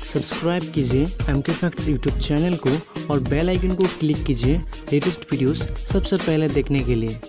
Subscribe कीजिए MK facts YouTube channel को और बेल आइकन को क्लिक कीजिए लेटेस्ट वीडियोस सबसे पहले देखने के लिए।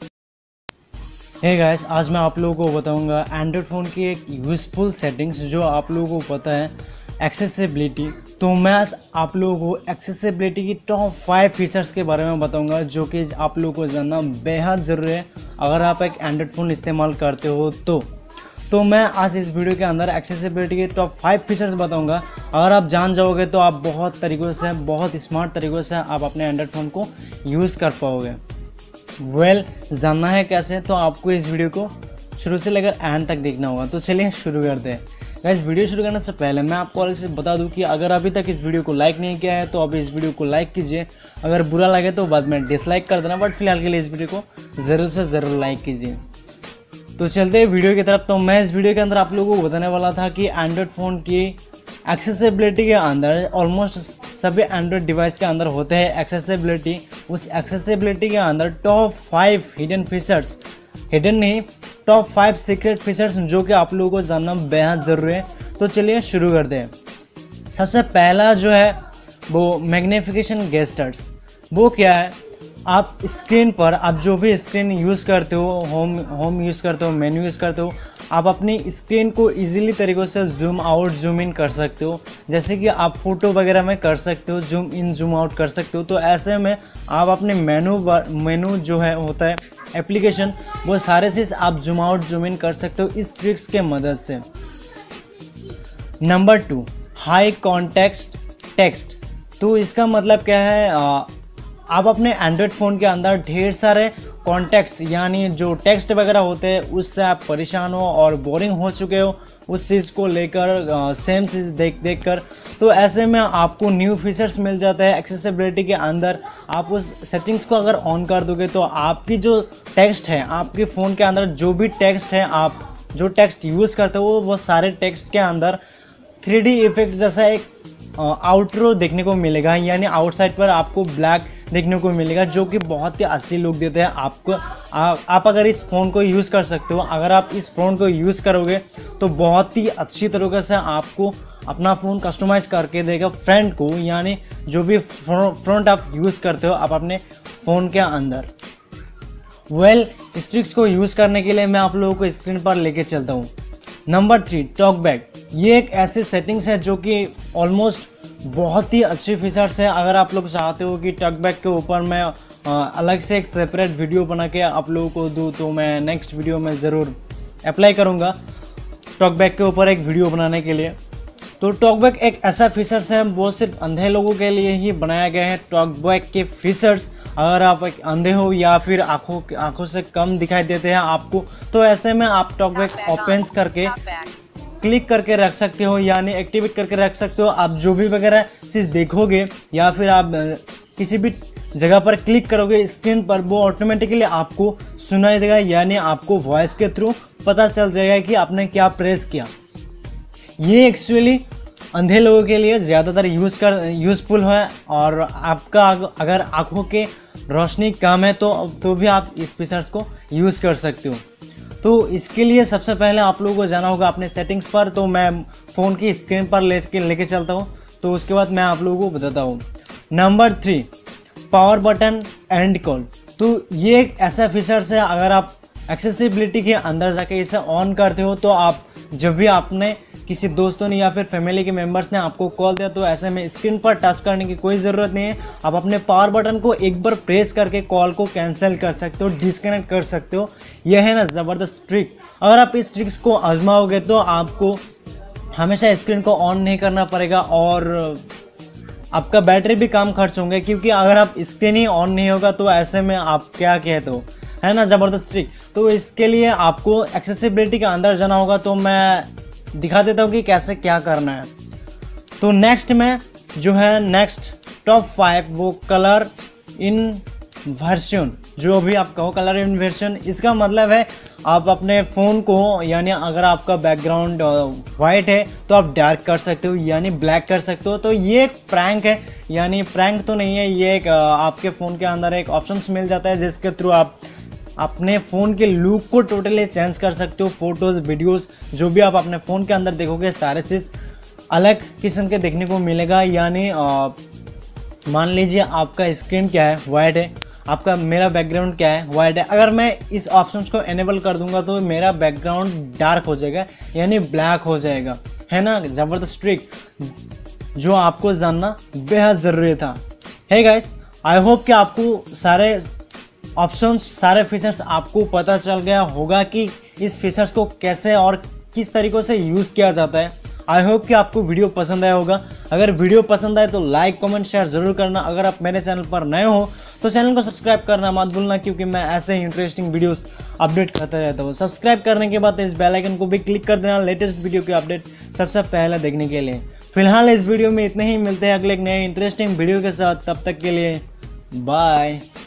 हे गाइस, आज मैं आप लोगों को बताऊंगा एंड्रॉयड फ़ोन की एक यूज़फुल सेटिंग्स जो आप लोगों को पता है, एक्सेसिबिलिटी। तो मैं आज आप लोगों को एक्सेसिबिलिटी की टॉप 5 फीचर्स के बारे में बताऊंगा जो कि आप लोगों को जानना बेहद ज़रूरी है अगर आप एक एंड्रॉयड फ़ोन इस्तेमाल करते हो तो मैं आज इस वीडियो के अंदर एक्सेसिबिलिटी के टॉप 5 फीचर्स बताऊंगा। अगर आप जान जाओगे तो आप बहुत तरीक़ों से, बहुत स्मार्ट तरीक़ों से आप अपने एंड्रॉयड फ़ोन को यूज़ कर पाओगे। जानना है कैसे, तो आपको इस वीडियो को शुरू से लेकर एंड तक देखना होगा। तो चलिए शुरू करते हैं। गाइस, वीडियो शुरू करने से पहले मैं आपको अलग से बता दूं कि अगर अभी तक इस वीडियो को लाइक नहीं किया है तो अभी इस वीडियो को लाइक कीजिए। अगर बुरा लगे तो बाद में डिसलाइक कर देना, बट फिलहाल के लिए इस वीडियो को ज़रूर से ज़रूर लाइक कीजिए। तो चलते हैं वीडियो की तरफ। तो मैं इस वीडियो के अंदर आप लोगों को बताने वाला था कि एंड्रॉयड फ़ोन की एक्सेसिबिलिटी के अंदर ऑलमोस्ट सभी एंड्रॉयड डिवाइस के अंदर होते हैं एक्सेसिबिलिटी। उस एक्सेसिबिलिटी के अंदर टॉप 5 हिडन फीचर्स, हिडन नहीं, टॉप 5 सीक्रेट फीचर्स जो कि आप लोगों को जानना बेहद ज़रूरी है। तो चलिए शुरू करते हैं। सबसे पहला जो है वो मैग्नीफिकेशन गेस्टर्स। वो क्या है, आप स्क्रीन पर, आप जो भी स्क्रीन यूज़ करते हो, होम यूज़ करते हो, मेन्यू यूज़ करते हो, आप अपनी स्क्रीन को इजीली तरीक़ों से जूम आउट जूम इन कर सकते हो। जैसे कि आप फ़ोटो वगैरह में कर सकते हो, जूम इन जूम आउट कर सकते हो। तो ऐसे में आप अपने मेनू जो है होता है एप्लीकेशन, वो सारे चीज़ आप जूम आउट जूम इन कर सकते हो इस ट्रिक्स के मदद से। Number 2, high context text. तो इसका मतलब क्या है, आप अपने एंड्रॉयड फ़ोन के अंदर ढेर सारे कॉन्टेक्ट्स यानी जो टेक्स्ट वगैरह होते हैं उससे आप परेशान हो और बोरिंग हो चुके हो उस चीज़ को लेकर, सेम चीज़ देख कर। तो ऐसे में आपको न्यू फीचर्स मिल जाता है एक्सेसिबिलिटी के अंदर। आप उस सेटिंग्स को अगर ऑन कर दोगे तो आपकी जो टेक्स्ट है, आपके फ़ोन के अंदर जो भी टेक्स्ट है, आप जो टेक्स्ट यूज़ करते हो वो सारे टेक्स्ट के अंदर 3D इफेक्ट जैसा एक आउटरो देखने को मिलेगा, यानी आउटसाइड पर आपको ब्लैक देखने को मिलेगा जो कि बहुत ही अच्छी लुक देते हैं आपको। आप अगर इस फ़ोन को यूज़ कर सकते हो, अगर आप इस फ़ोन को यूज़ करोगे तो बहुत ही अच्छी तरीके से आपको अपना फ़ोन कस्टमाइज़ करके देगा फ्रंट को, यानी जो भी फ्रंट आप यूज़ करते हो आप अपने फ़ोन के अंदर। इस ट्रिक्स को यूज़ करने के लिए मैं आप लोगों को स्क्रीन पर लेके चलता हूँ। Number 3, TalkBack. ये एक ऐसी सेटिंग्स है जो कि ऑलमोस्ट बहुत ही अच्छी फीचर्स है। अगर आप लोग चाहते हो कि टॉकबैक के ऊपर मैं अलग से एक सेपरेट वीडियो बना के आप लोगों को दूँ तो मैं नेक्स्ट वीडियो में ज़रूर अप्लाई करूँगा टॉकबैक के ऊपर एक वीडियो बनाने के लिए। तो टॉकबैक एक ऐसा फीचर्स है, वो सिर्फ अंधे लोगों के लिए ही बनाया गया है। टॉकबैक के फीचर्स, अगर आप एक अंधे हो या फिर आँखों से कम दिखाई देते हैं आपको, तो ऐसे में आप टॉकबैक ओपन करके क्लिक करके रख सकते हो, यानी एक्टिवेट करके रख सकते हो। आप जो भी वगैरह चीज़ देखोगे या फिर आप किसी भी जगह पर क्लिक करोगे स्क्रीन पर, वो ऑटोमेटिकली आपको सुनाई देगा, यानी आपको वॉइस के थ्रू पता चल जाएगा कि आपने क्या प्रेस किया। ये एक्चुअली अंधे लोगों के लिए ज़्यादातर यूज़फुल है, और आपका अगर आँखों के रोशनी कम है तो भी आप इस फीचर्स को यूज़ कर सकते हो। तो इसके लिए सबसे पहले आप लोगों को जाना होगा अपने सेटिंग्स पर। तो मैं फ़ोन की स्क्रीन पर लेके चलता हूँ, तो उसके बाद मैं आप लोगों को बताता हूँ। Number 3, power button end call. तो ये एक ऐसा फीचर्स है, अगर आप एक्सेसिबिलिटी के अंदर जाके इसे ऑन करते हो तो आप जब भी आपने किसी दोस्तों ने या फिर फैमिली के मेंबर्स ने आपको कॉल दिया तो ऐसे में स्क्रीन पर टच करने की कोई ज़रूरत नहीं है। आप अपने पावर बटन को एक बार प्रेस करके कॉल को कैंसिल कर सकते हो, डिस्कनेक्ट कर सकते हो। यह है ना ज़बरदस्त ट्रिक। अगर आप इस ट्रिक्स को आजमाओगे तो आपको हमेशा स्क्रीन को ऑन नहीं करना पड़ेगा और आपका बैटरी भी कम खर्च होंगे, क्योंकि अगर आप स्क्रीन ही ऑन नहीं होगा तो ऐसे में आप क्या कहते हो, है ना ज़बरदस्त ट्रिक। तो इसके लिए आपको एक्सेसिबिलिटी के अंदर जाना होगा, तो मैं दिखा देता हूँ कि कैसे क्या करना है। तो नेक्स्ट में जो है नेक्स्ट टॉप 5, वो कलर इन वर्जन। जो भी आप कहो कलर इन वर्जन, इसका मतलब है आप अपने फ़ोन को, यानी अगर आपका बैकग्राउंड वाइट है तो आप डार्क कर सकते हो, यानी ब्लैक कर सकते हो। तो ये एक प्रैंक है, यानी प्रैंक तो नहीं है, ये एक आपके फ़ोन के अंदर एक ऑप्शंस मिल जाता है जिसके थ्रू आप अपने फ़ोन के लुक को टोटली चेंज कर सकते हो। फोटोज़, वीडियोस जो भी आप अपने फ़ोन के अंदर देखोगे सारे चीज़ अलग किस्म के देखने को मिलेगा। यानी मान लीजिए आपका स्क्रीन क्या है, वाइट है, आपका मेरा बैकग्राउंड क्या है, वाइट है। अगर मैं इस ऑप्शंस को एनेबल कर दूंगा तो मेरा बैकग्राउंड डार्क हो जाएगा, यानी ब्लैक हो जाएगा, है ना। ज़बरदस्त ट्रिक जो आपको जानना बेहद ज़रूरी था। हे गाइस, आई होप कि आपको सारे ऑप्शंस, सारे फीचर्स आपको पता चल गया होगा कि इस फीचर्स को कैसे और किस तरीक़ों से यूज़ किया जाता है। आई होप कि आपको वीडियो पसंद आया होगा। अगर वीडियो पसंद आए तो लाइक, कमेंट, शेयर ज़रूर करना। अगर आप मेरे चैनल पर नए हो तो चैनल को सब्सक्राइब करना मत भूलना, क्योंकि मैं ऐसे ही इंटरेस्टिंग वीडियोस अपडेट करता रहता हूँ। सब्सक्राइब करने के बाद इस बेल आइकन को भी क्लिक कर देना लेटेस्ट वीडियो के अपडेट सबसे पहले देखने के लिए। फिलहाल इस वीडियो में इतने ही, मिलते हैं अगले एक नए इंटरेस्टिंग वीडियो के साथ। तब तक के लिए बाय।